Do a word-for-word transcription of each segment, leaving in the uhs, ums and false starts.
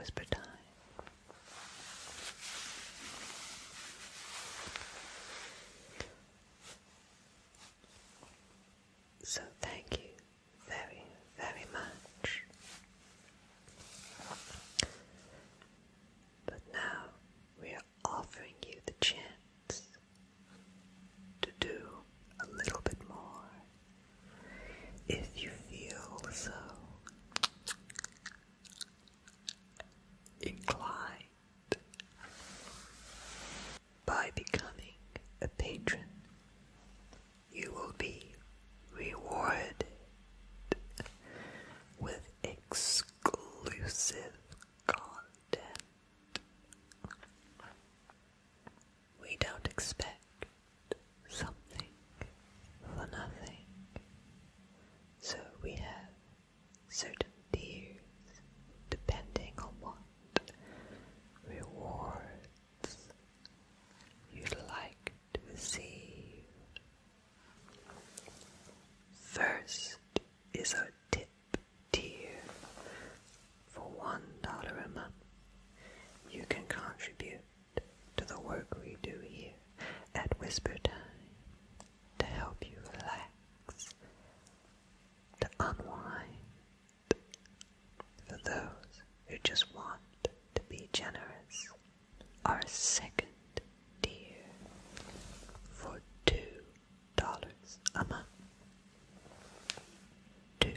whisper time. So thank you very, very much. But now we are offering you the chance to do a little bit more. If you feel so inclined, by becoming a patron, you will be rewarded with exclusive content. We don't expect something for nothing, so we have certain tiers depending on what rewards you'd like to receive. First is our tip tier. For one dollar a month, you can contribute to the work we do here at Whisper Time to help you relax, to unwind. For those who just want to be generous, our second tier for two dollars a month. Two.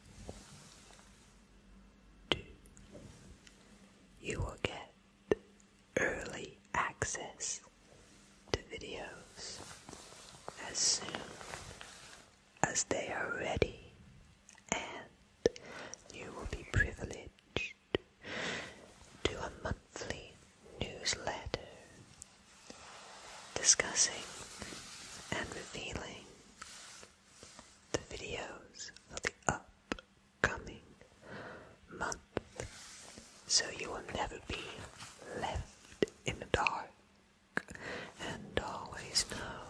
Two. You will get early access to videos as soon as they are ready, and you will be privileged to a monthly newsletter discussing and revealing the videos for the upcoming month, so you will never be left in the dark and always know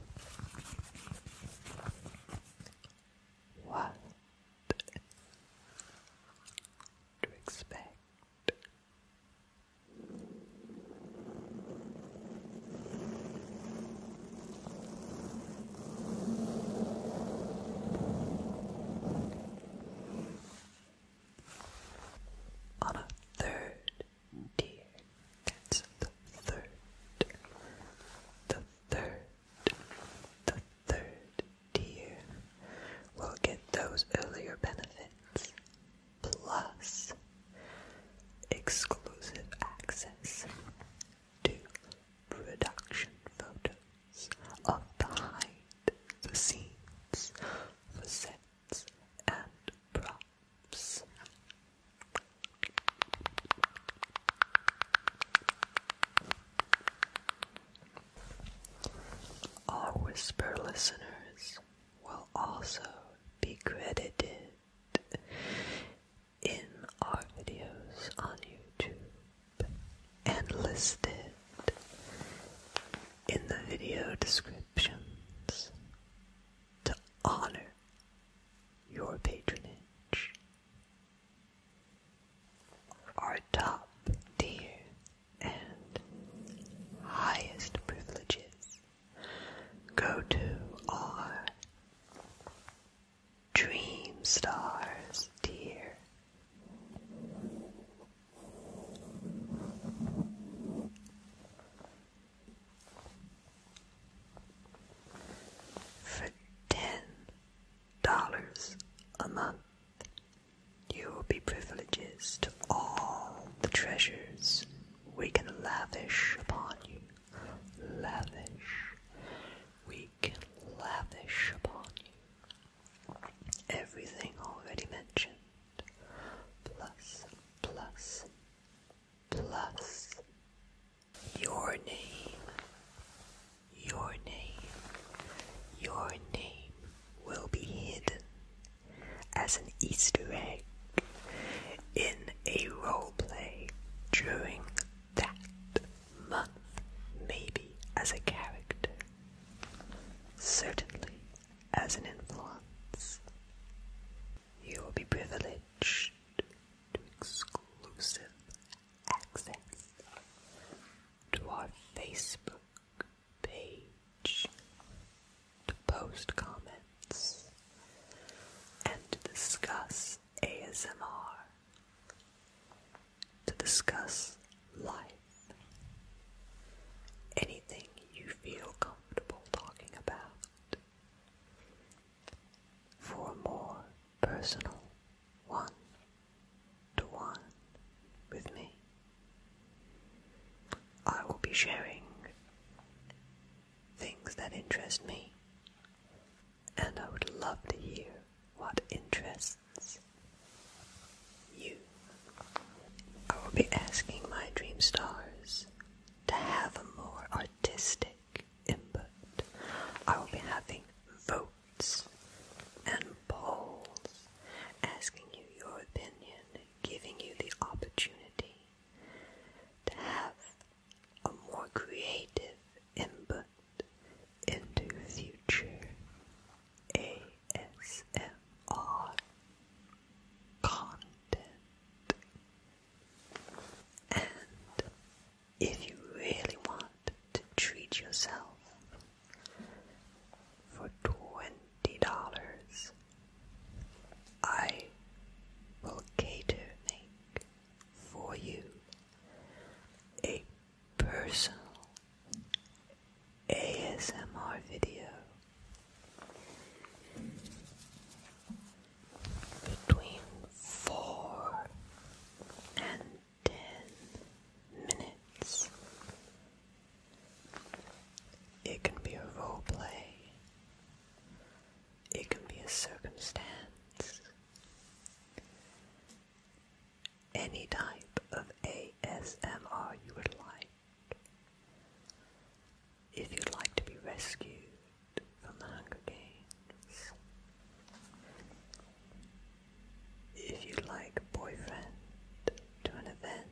what to expect. On a third tier, that's the third, the third, the third tier will get those earlier benefits, plus exclusive access to production photos of behind the scenes for sets and props. Our Whisper listeners will also be credited in our videos on YouTube and listed in the video descriptions to honor your patronage. Our top tier and highest privileges go to our Dream Stars tier. For ten dollars a month, you will be privileges to all the treasures we can lavish upon you. Lavish. We can lavish upon you. Everything already mentioned. Plus, plus, plus. Your name. Your name. Your name will be hidden as an Easter egg in a roleplay during that month, maybe as a character. discuss life. Anything you feel comfortable talking about. For a more personal one-to-one with me, I will be sharing things that interest me, and I would love to hear what interests you. I will be asking my dream stars to have a more artistic input. I will be having votes and polls, asking you your opinion, giving you the opportunity to have a more creative input into future A S M R content. And if you really want to treat yourself for twenty dollars, I will cater make for you a personal A S M R video between four and ten minutes. It can be a role play. It can be a circumstance. Any type of A S M R you would like. If you'd like to be rescued from the Hunger Games. If you'd like a boyfriend to an event.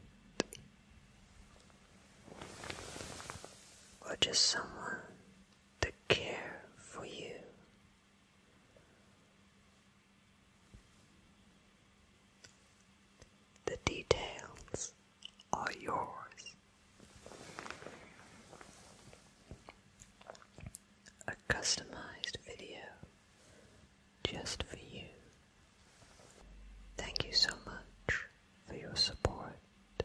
Or just someone to care for you. The details are yours. A customized video just for you. Thank you so much for your support,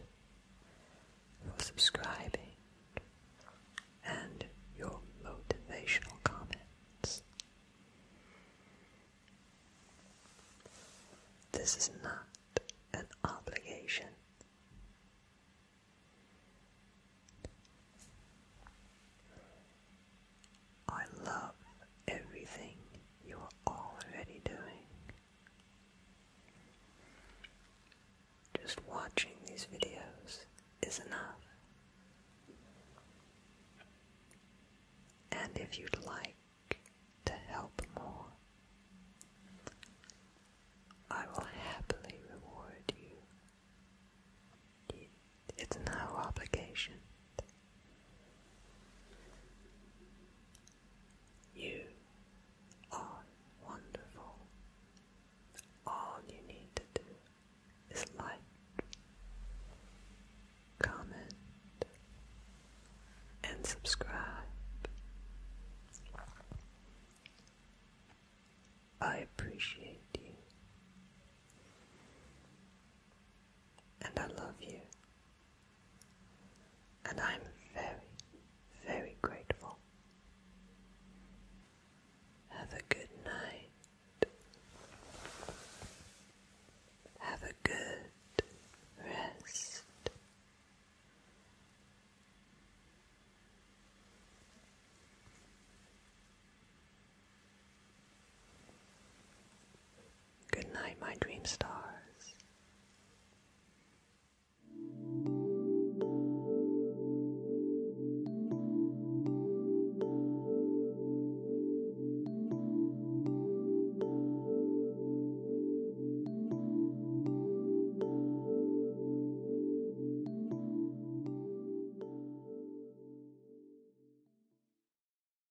for subscribing, and your motivational comments. This is not an obligation. I love everything you are already doing. Just watching these videos is enough. And if you'd like to help more, I will happily reward you. It's no obligation. You are wonderful. All you need to do is like, comment, and subscribe. I appreciate you. And I love you. And I'm very, very grateful. Have a good night. Have a good rest. Good night, my dream star.